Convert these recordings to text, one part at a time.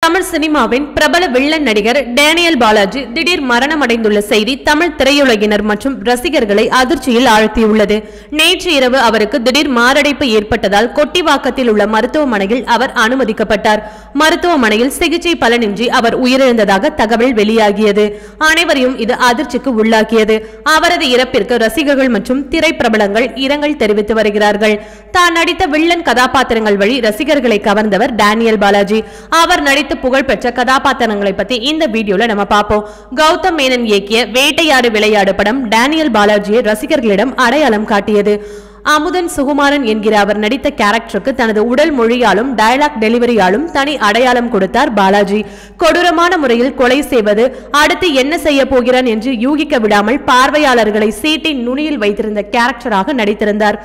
தமிழ் சினிமாவின் பிரபல வில்லன் நடிகர் டேனியல் பாலாஜி திடீர் மரணமடைந்துள்ள செய்தி தமிழ் திரையுலகினர் மற்றும் ரசிகர்களை அதிர்ச்சியில் ஆழ்த்தியுள்ளது. நேற்று இரவு அவருக்கு திடீர் மாரடைப்பு ஏற்பட்டதால் கொட்டிவாக்கத்தில் உள்ள மருத்துவமனையில் அவர் அனுமதிக்கப்பட்டார். மருத்துவமனையில் சிகிச்சை பலனின்றி அவர் உயிரிழந்ததாக தகவல் வெளியாகியது. அனைவரையும் இது அதிர்ச்சிக்கு உள்ளாக்கியது. அவரது இறப்பிற்கு ரசிகர்கள் மற்றும் திரைப்பிரபலங்கள் இரங்கல் தெரிவித்து வருகிறார்கள். தான் நடித்த வில்லன் கதாபாத்திரங்கள் வழி ரசிகர்களை கவர்ந்தவர் டேனியல் பாலாஜி. அவர் நடித்த புகழ்பெற்ற கதாபாத்திரங்களை பத்தி இந்த வீடியோல நம்ம பார்ப்போம். கௌதம் மேனன் இயக்கிய வேட்டையாடு விளையாடு படம் டேனியல் பாலாஜியை ரசிகர்களிடம் அடையாளம் காட்டியது. அமுதன் சுகுமாரன் என்கிற அவர் நடித்த கேரக்டருக்கு தனது உடல் மொழியாலும் டயலாக் டெலிவரியாலும் தனி அடையாளம் கொடுத்தார் பாலாஜி. கொடூரமான முறையில் கொலை செய்வது, அடுத்து என்ன செய்ய போகிறான் என்று யூகிக்க விடாமல் பார்வையாளர்களை சீட்டின் நுனியில் வைத்திருந்த கேரக்டராக நடித்திருந்தார்.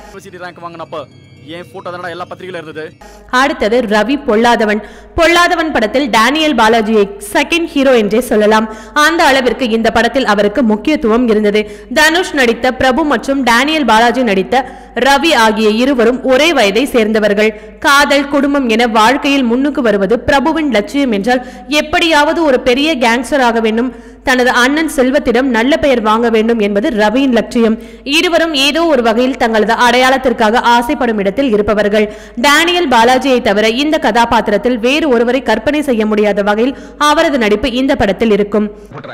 அடுத்தது ரவி பொல்லாதவன் படத்தில் டேனியல் பாலாஜியை செகண்ட் ஹீரோ என்றே சொல்லலாம். அந்த அளவிற்கு இந்த படத்தில் அவருக்கு முக்கியத்துவம் இருந்தது. தனுஷ் நடித்த பிரபு மற்றும் டேனியல் பாலாஜி நடித்த ரவி ஆகிய இருவரும் ஒரே வயதை சேர்ந்தவர்கள். காதல், குடும்பம் என வாழ்க்கையில் முன்னுக்கு வருவது பிரபுவின் லட்சியம் என்றால் எப்படியாவது ஒரு பெரிய கேங்ஸ்டர் ஆக வேண்டும், தனது அண்ணன் செல்வத்திடம் நல்ல பெயர் வாங்க வேண்டும் என்பது ரவியின் லட்சியம். இருவரும் ஏதோ ஒரு வகையில் தங்களது அடையாளத்திற்காக ஆசைப்படும் இடத்தில் இருப்பவர்கள். டேனியல் பாலாஜியை தவிர இந்த கதாபாத்திரத்தில் வேறு ஒருவரை கற்பனை செய்ய முடியாத வகையில் அவரது நடிப்பு இந்த படத்தில் இருக்கும்.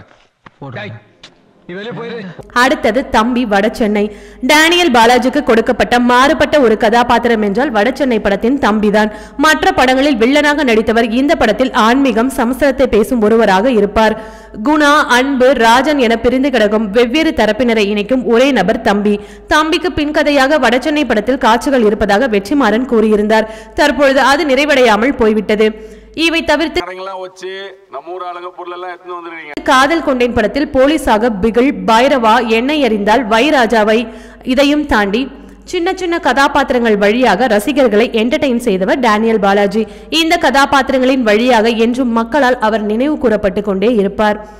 அடுத்தது தம்பி வடசென்னை. டேனியல் பாலாஜிக்கு கொடுக்கப்பட்ட மாறுபட்ட ஒரு கதாபாத்திரம் என்றால் வடசென்னை படத்தின் தம்பிதான். மற்ற படங்களில் வில்லனாக நடித்தவர் இந்த படத்தில் ஆன்மீகம், சமஸ்கிருதத்தை பேசும் ஒருவராக இருப்பார். குணா, அன்பு, ராஜன் என பிரிந்து கிடக்கும் வெவ்வேறு தரப்பினரை இணைக்கும் ஒரே நபர் தம்பி. தம்பிக்கு பின்கதையாக வடசென்னை படத்தில் காட்சிகள் இருப்பதாக வெற்றிமாறன் கூறியிருந்தார். தற்பொழுது அது நிறைவடையாமல் போய்விட்டது. இவை தவிர்த்து காதல் கொண்டேன் படத்தில் போலீஸாக பிகில், பைரவா, எண்ணெய் எறிந்தால், வைராஜாவை இதையும் தாண்டி சின்ன சின்ன கதாபாத்திரங்கள் வழியாக ரசிகர்களை என்டர்டெயின் செய்தவர் டேனியல் பாலாஜி. இந்த கதாபாத்திரங்களின் வழியாக என்றும் மக்களால் அவர் நினைவு கூறப்பட்டு கொண்டே இருப்பார்.